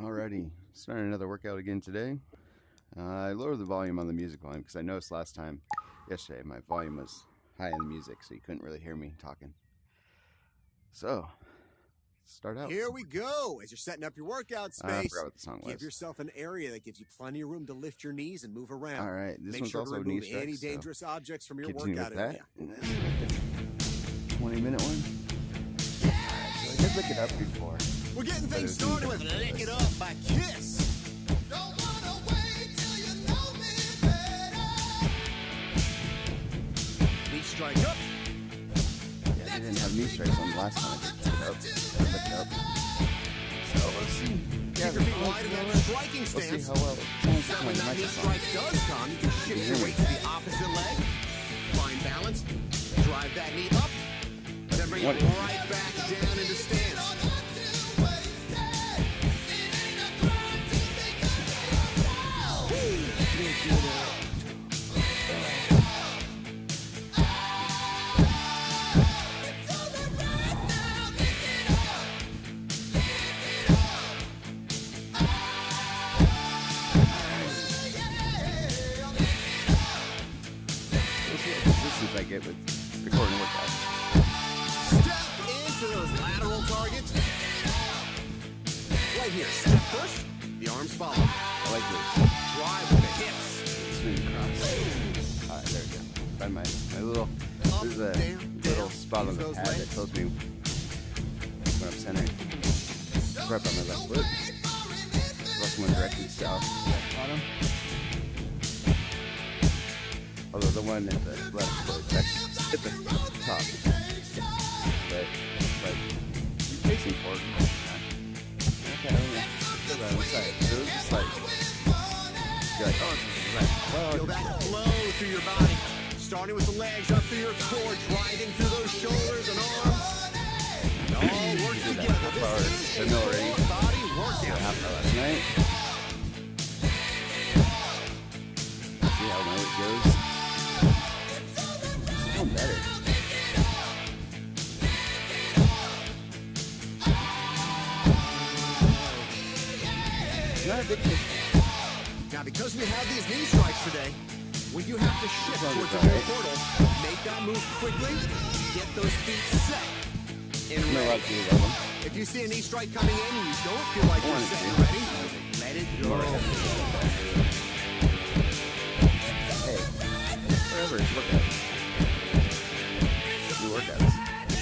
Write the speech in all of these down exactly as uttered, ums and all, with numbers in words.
Alrighty, starting another workout again today. Uh, I lowered the volume on the music volume because I noticed last time, yesterday, my volume was high in the music, so you couldn't really hear me talking. So, let's start out. Here we go. As you're setting up your workout space, uh, I forgot what the song was. Give yourself an area that gives you plenty of room to lift your knees and move around. All right, this Make one's sure also to remove knee strikes, any so dangerous objects from your continue workout with that. area. And then twenty minute one. Alright, so I did look it up before. We're getting But things it was started with Lick It Up by Kiss. Don't wanna wait till you know me better. Knee strike up. Yeah, they didn't have knee strikes on the last time I did look it up. I looked it up. So let's see. Yeah, Keep your feet wide in that striking We'll see stance. how well it sounds Now on when the that knee microphone. strike does come, you can shift your weight to the opposite leg. Find balance. Drive that knee up. Then bring it right back down into stance. I get with recording workouts. Step into those lateral targets. Right here. Step first. The arms follow. I like this. Drive with the hips. Swing across. Alright, there we go. Find my, my little, Up, there's a down, little down. spot on Use the those pad that legs. tells me when I'm centering. Prep on my left foot. Left one directly south. Bottom. Although the one at the left foot, that's at the top. But, but, you're facing forward. Okay, I don't know. Feel that on the side. So it's just like, you're like, oh, it's right. Well, Feel that flow through your body. Starting with the legs up through your core, driving through those shoulders and arms. It all works did that together. half hour This is a treadmill already. core body yeah, workout. half an hour last night. See how my weight goes. Oh, better. Not a big fish. Now, because we have these knee strikes today, when you have to shift Sounds towards the about rear right. portal, make that move quickly, get those feet set and I'm not allowed ready. to do that one. If you see a knee strike coming in and you don't feel like I you're wanted set to. and ready, let it go. Hey, whatever, it's workouts. Do workouts.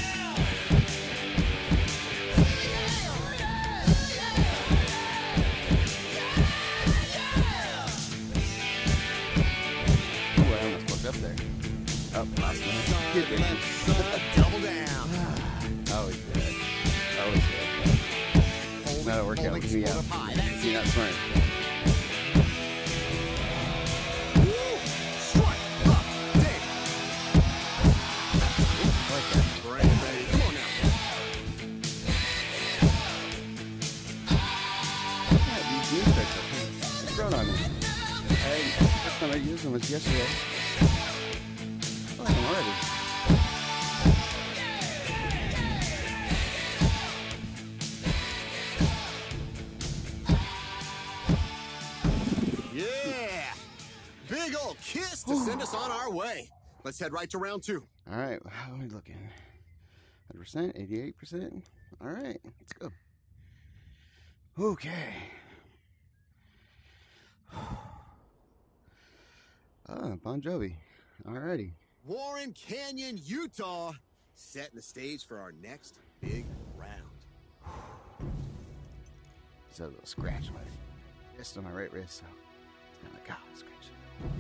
Ooh, I almost fucked up there. Oh, last one. Good, baby. Left side, double down. That was good. That was good. It's not a workout Holding with me split out. up high. That's You're it. not smart. Woo! Strike up, dig. I like that. Great, ready. Come on now. Yeah, these knee strikes are it's grown on me. I, first time I used them was yesterday. I like them already. Yeah! Big ol' kiss to send us on our way. Let's head right to round two. All right, how are we looking? one hundred percent, eighty-eight percent. All right, let's go. Okay. Ah, Bon Jovi. All righty. Warren Canyon, Utah, setting the stage for our next big round. So a little scratch on my wrist, on my right wrist, so it's kind of like, ah, scratch.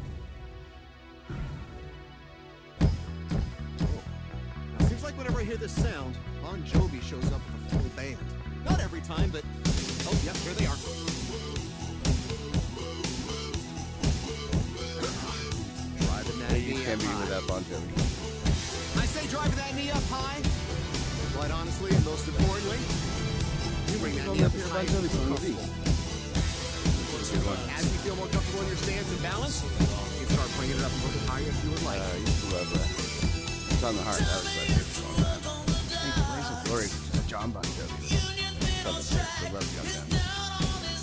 Now, seems like whenever I hear this sound, Bon Jovi shows up with a full band. Not every time, but oh, yep, here they are. Driving that You knee can't up be high. without Bon Jovi. I say driving that knee up high. Quite honestly, and most importantly, you bring that knee up as high as you feel comfortable. As you feel more comfortable in your stance and balance, you can start bringing it up a little bit higher if you would like. Uh, I used to love that. It's on the heart. That was my favorite song. Thank you, Praise of Glory, John Bon Jovi. Love the lyrics. I love Young Guns.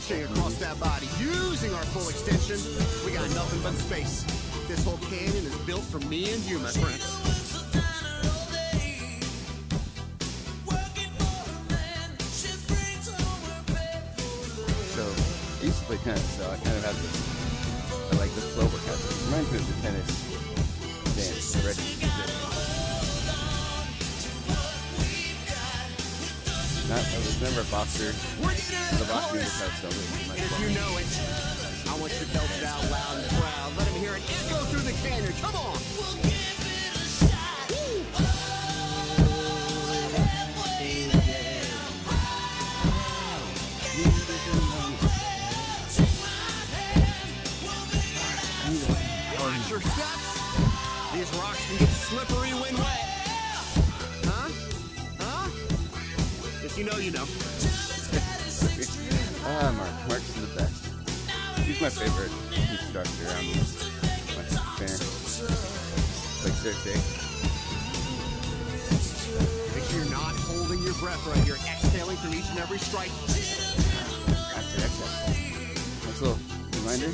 pushing across that body, using our full extension. We got nothing but space. This whole canyon is built for me and you, my friend. So, I used to play tennis, so I kind of have this, I like this flow workout. It reminds me of the tennis dance, ready to do. Not, I was never a boxer. We're getting The the boxing chorus. because so much If you know it, I want you to belt it out loud and proud. Let him hear it echo through the canyon. Come on. Watch your steps. These rocks can get slippery when wet. Huh? Huh? If you know, you know. Ah, Mark. Mark's the best. He's my favorite instructor. I'm my fan. Like, seriously. Make sure you're not holding your breath right. You're exhaling through each and every strike. After exhale. That's a little reminder.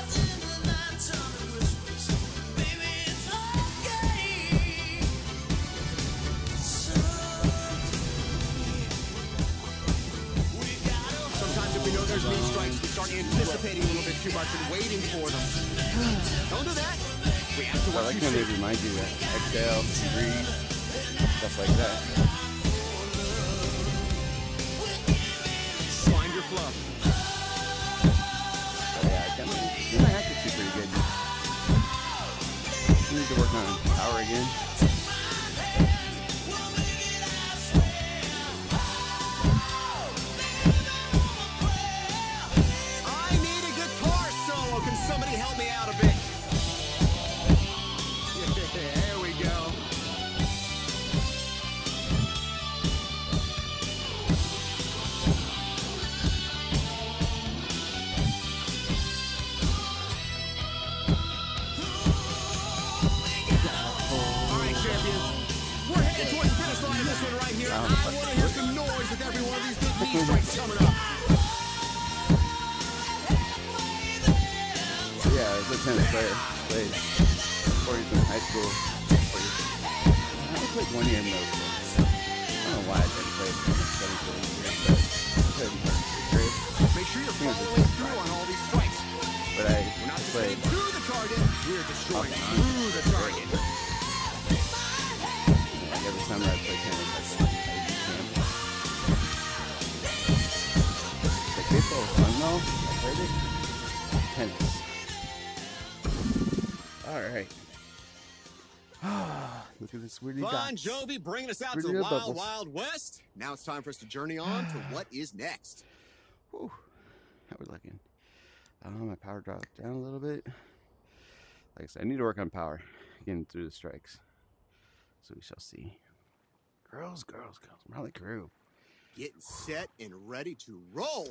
Sometimes if we know there's knee strikes, we start anticipating a little bit too much and waiting for them. Don't do that. We have to I watch like you when they see. remind you that exhale, breathe, stuff like that. Find your flow. But yeah, I kind of, my accuracy pretty good. You need to work on power again. I need a guitar solo. Can somebody help me out a bit? Yeah, there we go. All right, champions. We're headed towards the finish line of this one right here. I want to hear some noise with every one of these big knee strikes coming up. Yeah, I was a tennis player. Played four years in high school. Four years. I only played one year in middle school. I don't know why I didn't play seventh grade, but I played in first grade. Make sure you're following through on all these strikes. But I We're not just played. hitting to the target, we're destroying through the target. Like every summer I play tennis, I I would do camp. Like baseball was fun though. I played it. Tennis. All right. Look at this weirdy Bon guy. Jovi bringing us out to Pretty the good wild, bubbles. wild west. Now it's time for us to journey on to what is next. Whew. How we looking? I don't know. My power dropped down a little bit. Like I said, I need to work on power, getting through the strikes. So we shall see. Girls, girls, girls. Molly Crew. Getting set and ready to roll.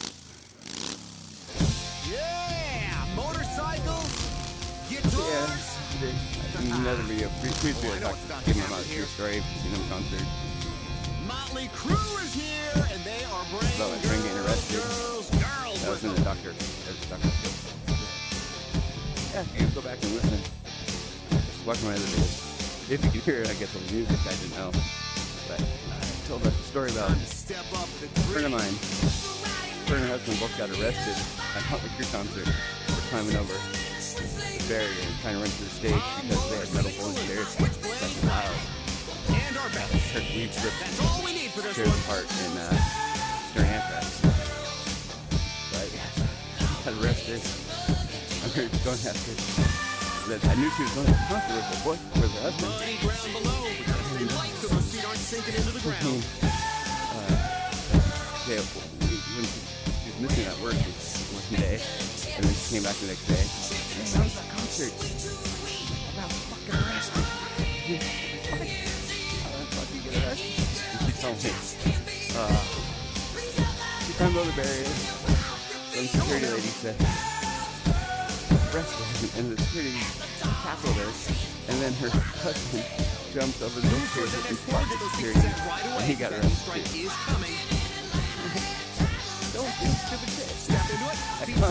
Yeah! Motorcycles, guitars. Yeah, another video. Please, please Oh, do I it. know what's about to Give them happen a true here. story. Seen them concert. Motley Crue is here, and they are bringing About my friend getting girls, arrested. girls, girls That was with in the them. doctor. That was the doctor. Yeah, you can go back and listen. Just watch my other videos. If you can hear it, I guess on the music, I didn't know. But I told a story about Time to step up the a friend of creek. mine. Her and her husband both got arrested at Motley Crue concert for climbing over the barrier and trying to run to the stage because they had metal bowling chairs stuck in the aisle. And our best. Her weed ripped That's all we need for this chairs one. apart in uh, during Anthrax. But got arrested. I'm here going after. That I knew she was going to the concert with her boy, with her husband. Muddy ground below. We gotta stay light so those feet aren't sinking into the ground. Uh, yeah, when she, she was missing at work one day, and then she came back the next day. That was that concert. I got fucking arrested. What? How the fuck you get arrested? And she told me, uh, she climbed over the barrier. Some security lady said, arrested, and the security tackled her, and then her husband jumped over the barrier and sparked the security, and he got arrested. Strike is coming. Don't do stupid shit.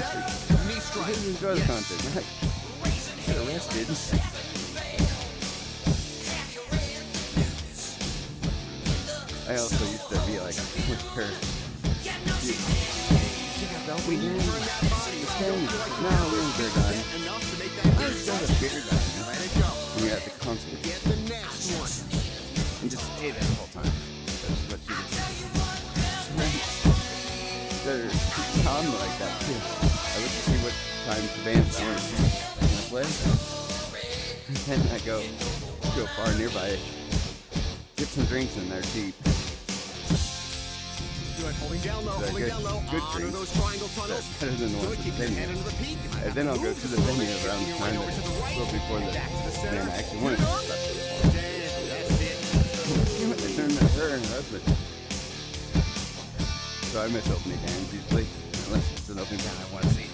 Knee You strike. just enjoy the Yes. concert. Not get arrested. I also used to be like, with her. We did Turn that body. the thing. No, we don't beer gun. Enough to make that I beer just got a touch. beer gun. Let it go. When you're at the concert. Get the next one. And just stay there the whole time. That's what you do. They're on like that too. I look to see what time the band's I want to see. And I play. And then I go to a bar nearby, get some drinks in there cheap. Good. Holding down low. They're Holding good- down low. good Honor drinks. those triangle tunnels. That's better than the ones Good. at Keep the your venue. head into the peak. You might have And then to I'll go move to just the a little venue bit. around the You're time right over to the that, right. well before the Back to the center. band actually wanted to start. That's it. They turned that her and her husband. So I miss opening bands usually, unless it's an opening band I want to see.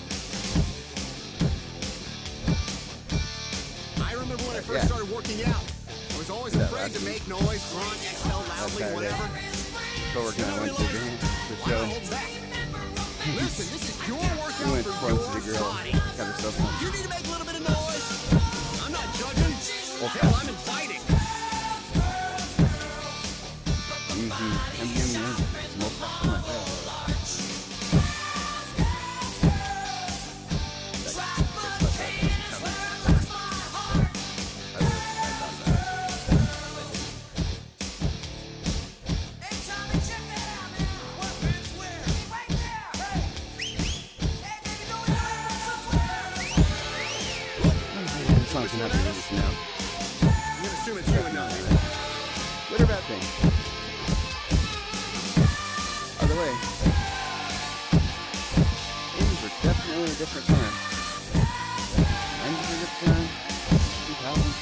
I remember when I first Yeah. started working out. I was always Yeah, afraid to that's- make noise, grunt, exhale loudly, Saturday. whatever. Co-worker and I went to the band, the Why show. not hold back? Listen, this is your We workout went for once to your the girl, body. got herself on. You need to make a little bit of noise. I'm not judging. Well, Hell, I'm inviting. Mm-hmm. And then yeah, smoke back on my tail. This song can have to released now. I'm gonna assume it's you and not me. Good or bad thing? Either way, eighties were definitely a different time. nineties were a different time. two thousands.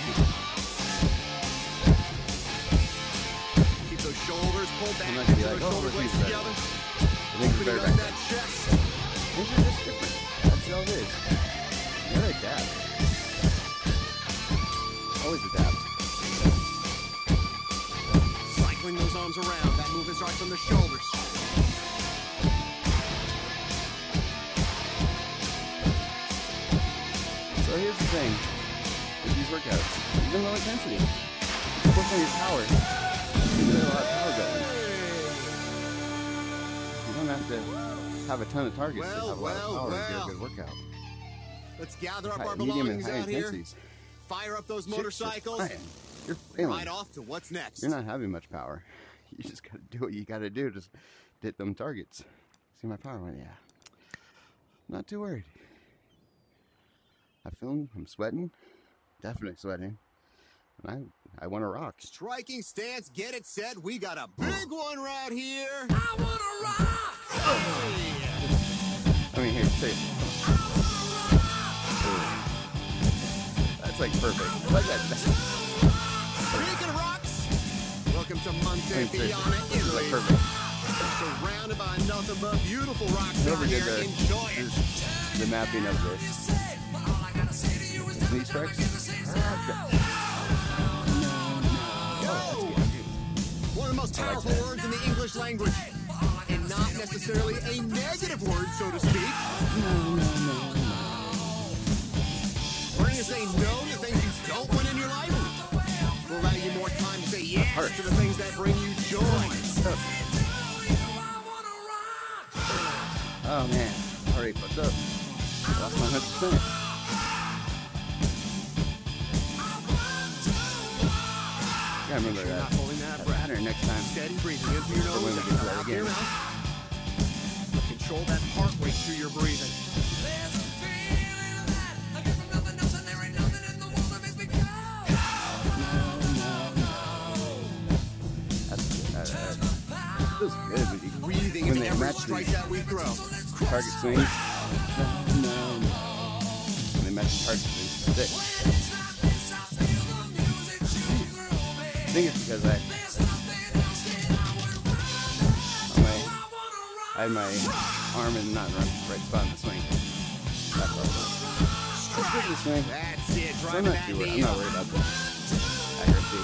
Keep those shoulders pulled back. I'm not Keep gonna be those like, oh, shoulder we're blades better. together. I think it's Opening better up back that then. chest. Things are just different. That's all it is. You gotta adapt. Always adapt. Cycling those arms around. That movement starts from the shoulders. So here's the thing with these workouts. Even low intensity. Push on your power. You get a lot of power going. You don't have to have a ton of targets Well, to have a lot well, of power to well. do a good workout. Let's gather up High, our medium and belongings high out here. intensities. Fire up those Shit's just motorcycles. flying. You're failing. Right off to what's next. You're not having much power. You just gotta do what you gotta do. Just hit them targets. See my power went? Yeah. Not too worried. I feel I'm sweating. Definitely sweating. And I I want to rock. Striking stance, get it set. We got a big one right here. I wanna rock! I mean, here, say it. That's like perfect. Like that. Speaking of rocks, welcome to Monte I mean, seriously, Piana, this is like Italy. perfect. Surrounded by nothing but beautiful rocks Whoever out did here. the, Enjoy it. this, the mapping of this. Knee strikes? One of the most powerful words in the English language. And not necessarily a negative word, so to speak. Learning to say no to things you don't want in your life will allow you more time to say yes Heart. to the things that bring you joy. Oh man, already fucked up. Lost my one hundred percent. Yeah, I remember You're that. not holding that that breath. pattern next time. Steady breathing in through your For when nose we and get to that out through your again. mouth. Control that heart rate through your breathing. That's, that, that feels good when you Breathing when into they every match strike the that we throw. target swings. No, no, no. When they match the target swings. Sick. I think it's because I, on my, I had my arm in not in the right spot in the swing. That's all it was. It's good to swing. That's it. So I'm Driving not that too worried. I'm knee. not worried about the accuracy.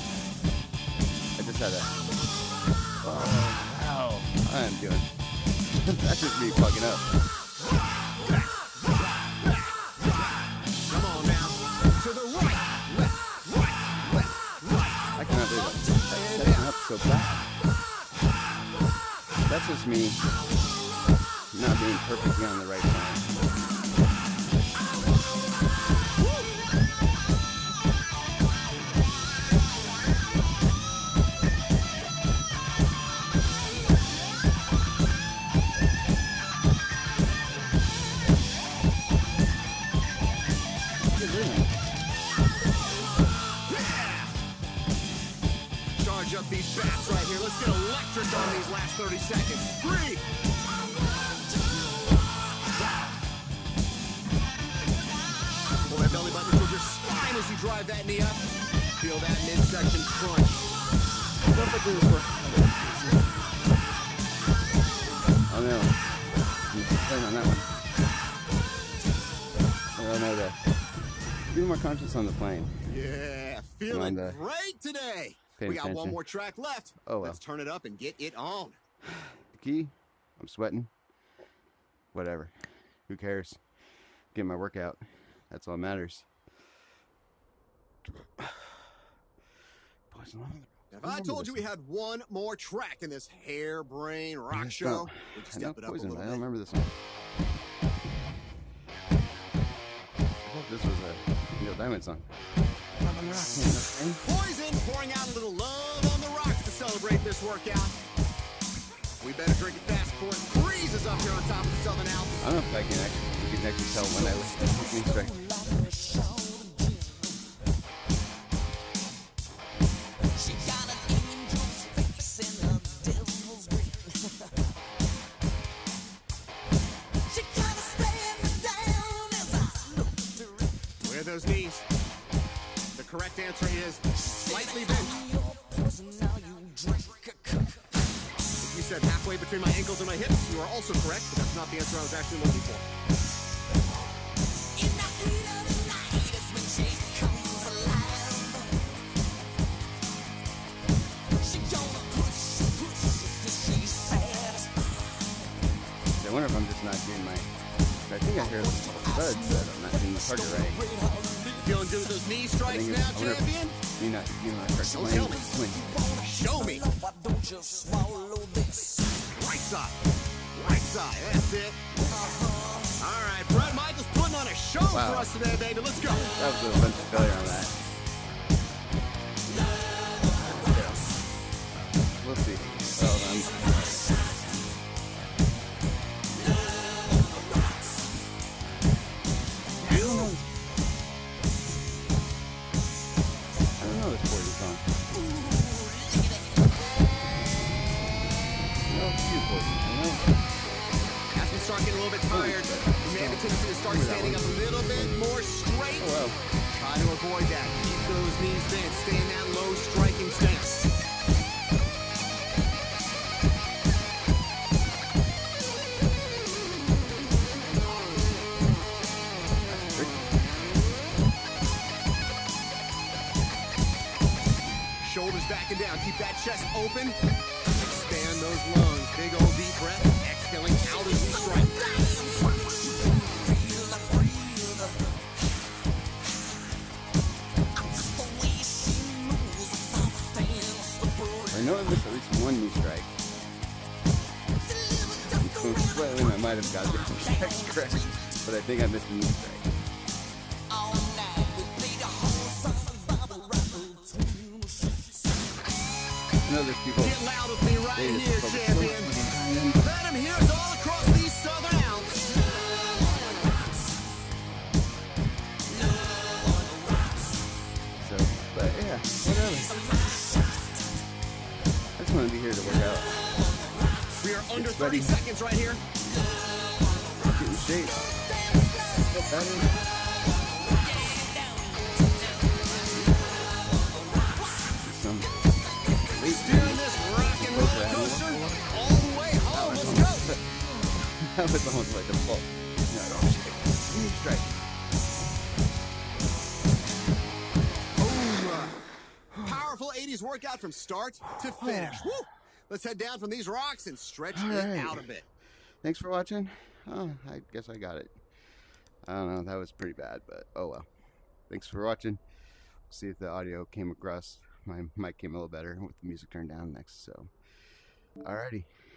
I just had a. Oh, wow. I'm doing That's just me fucking up. Come on now. To the right. Left, right, left, right. I cannot believe it. That's setting up so bad. That's just me not being perfectly on the right plan. Charge up these bats right here. Let's get electric on these last thirty seconds. Three. Pull that belly button towards your spine as you drive that knee up. Feel that midsection crunch. What if I do this work? Oh no. I'm playing on that one. Oh no, there. Be more conscious on the plane. Yeah, feeling And, uh, great today. paying We got one attention. more track left. Oh, well. Let's turn it up and get it on. The key, I'm sweating. Whatever. Who cares? Get my workout. That's all that matters. Poison ivy. If I told you we had one more track in this harebrained rock I show, know- we'd just I know step it up a Poison, little but I don't bit. remember this one. I thought this was a Neil Diamond song. Love on the Rocks, man. Poison pouring out a little love on the rocks to celebrate this workout. We better drink it fast before it freezes up here on top of the Southern Alps. I don't know if I can actually, you can actually tell when I was listening to it. She got an angel's face and a devil's grin. She kinda stared me down as I looked at her. Where are those knees? The correct answer is slightly bent. Your poison, now you drink a cup. If you said halfway between my ankles and my hips, you are also correct, but that's not the answer I was actually looking for. In the heat of the night is when she comes alive. She gonna push, push till she's satisfied. I wonder if I'm just not doing my. I think I hear studs that I'm not doing the target right. Feeling good with those knee I strikes think now, it's, I wonder champion? if me not doing my correct Don't swing. tell me. swing. Show me. Why don't you swallow this? Right side. Right side. That's it. All right, Brett Michaels putting on a show Wow. for us today, baby. Let's go. That was a bunch of failure on that. We'll see. Well, um, I don't know. I don't know this Poison song. I know a few Poison. I know. As we start getting a little bit tired, we may have a tendency to start standing up a little bit more straight. Oh well. Try to avoid that. Keep those knees bent. Stay in that low striking stance. Shoulders back and down. Keep that chest open. Expand those lungs. Big old deep breath. Exhaling out as you strike. I know I missed at least one knee strike. So slightly I might have got the strikes correct, but I think I missed a knee strike. I know there's people. Get loud with me right They here, just focus so champion. much on Let him hear us all across these Southern Alps. So, but yeah, whatever. I just want to be here to work out. We are under It's thirty ready. seconds right here. Get in shape. Get better. Some weight Steering this rock and roller coaster all the way home. Let's go. That was almost like a fault. No, no, knee strike. Boom. Powerful eighties workout from start to finish. Woo. Let's head down from these rocks and stretch All it right. out a bit. thanks for watching. Oh, I guess I got it. I don't know, that was pretty bad, but oh well. Thanks for watching. See if the audio came across. My mic came a little better with the music turned down next, so alrighty.